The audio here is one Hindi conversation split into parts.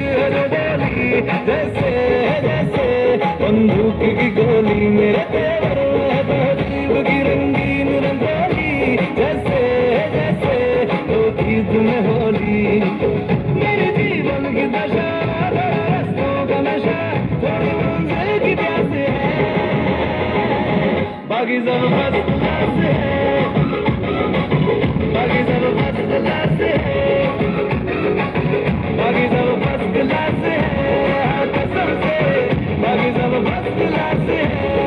है जो बोली, जैसे जैसे बंदूक की गोली। मेरे तेवर है तहजीब की रंगीन रंगोली, जैसे जैसे तो ईद में होली। मेरे जीवन की दशा, रस्तों का नशा, थोड़ी मंजिल की प्यास है, बाकी सब फर्स्ट क्लास है, बाकी सब फर्स्ट क्लास है, बाकी सब फर्स्ट क्लास है, कसम से बाकी सब फर्स्ट क्लास है।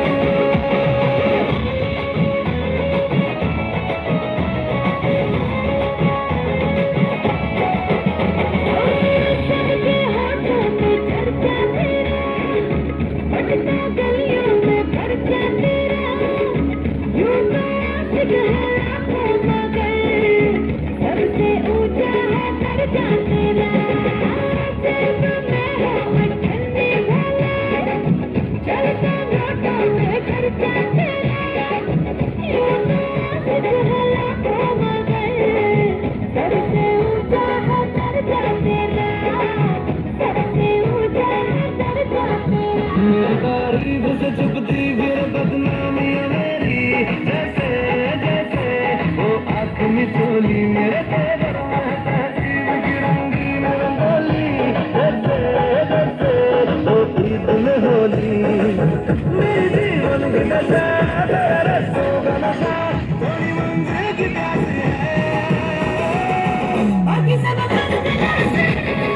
तारीफ से चुपती फिर बदनामी है मेरी, जैसे जैसे वो आँख में चोली। मेरे तेवर में तहजीब की रंगीन रंगोली, जैसे जैसे वो ईद में होली। मेरे जीवन की दशा, रस्तों का नशा, थोड़ी मंजिल की प्यास है, बाकी सब फर्स्ट क्लास है,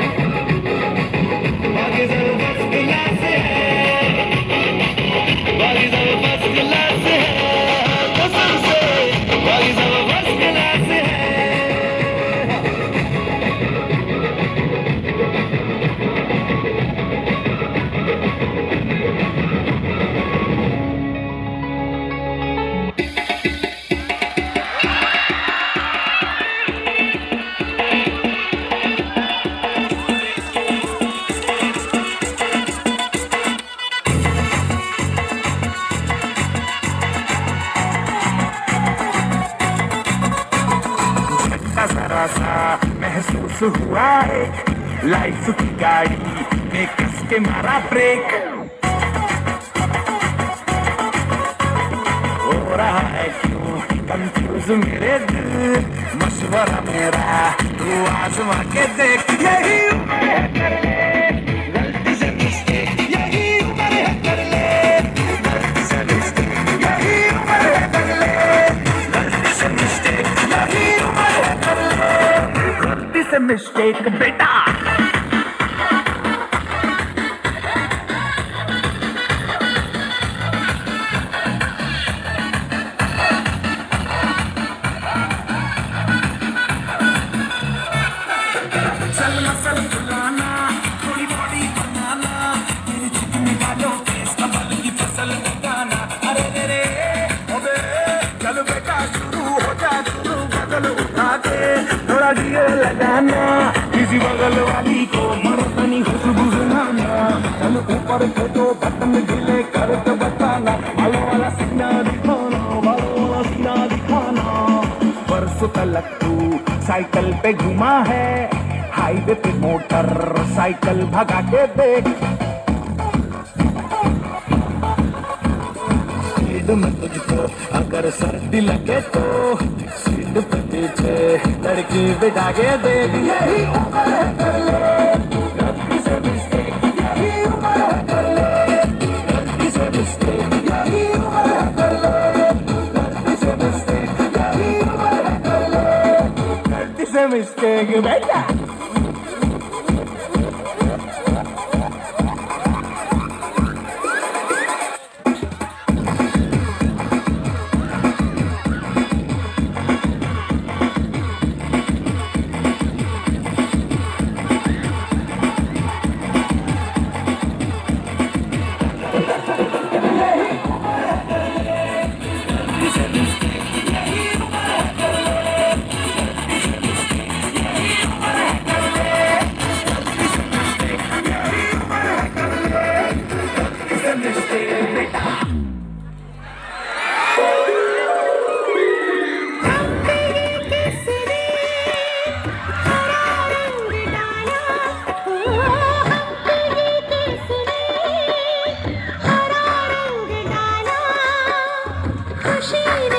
बाकी सब फर्स्ट क्लास है, बाकी सब फर्स्ट क्लास है, कसम से बाकी सब फर्स्ट क्लास है। जरा सा महसूस हुआ है, लाइफ की गाड़ी में कस के मारा ब्रेक। हो रहा है क्यों कंफ्यूज मेरे दिल, मशवरा मेरा तू आजमा के देख। यही उम्र है कर ले गलती से मिस्टेक, यही उम्र है कर ले गलती से मिस्टेक, यही उम्र है कर ले गलती से मिस्टेक, यही उम्र है कर ले गलती से मिस्टेक बेटा। लगाना किसी बगल वाली को मरतनी खुशबू सुनाना, चल ऊपर फोटो बटन ढीले करके बताना, वालों वाला सीना दिखाना, वालों वाला सीना दिखाना। परसों तलक तू साइकिल पे घुमा है, हाईवे पे मोटर साइकिल भगा के देख। में तुझको अगर सर्दी लगे तो सीट पे पीछे लड़की बिठा के देख। यही उम्र है कर ले गलती से मिस्टेक, यही उम्र है कर ले गलती से मिस्टेक, यही उम्र है कर ले गलती से मिस्टेक, यही उम्र है कर ले गलती से मिस्टेक बेटा। खुशी